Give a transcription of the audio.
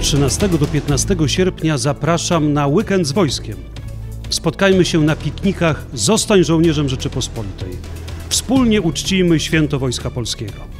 13 do 15 sierpnia zapraszam na weekend z wojskiem. Spotkajmy się na piknikach Zostań żołnierzem Rzeczypospolitej. Wspólnie uczcijmy święto Wojska Polskiego.